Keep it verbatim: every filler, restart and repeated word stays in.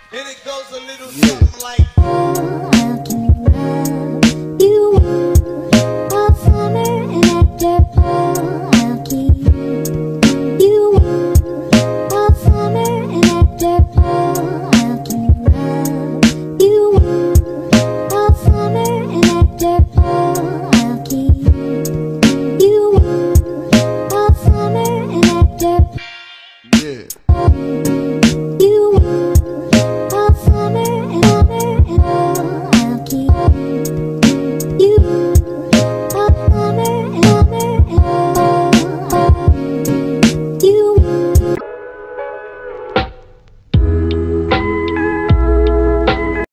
And it goes a little something like. I'll keep love you warm all summer, and after fall I'll keep you warm all summer, and after fall I'll keep love you warm all summer, and after fall I'll keep you warm all summer, and after. Yeah.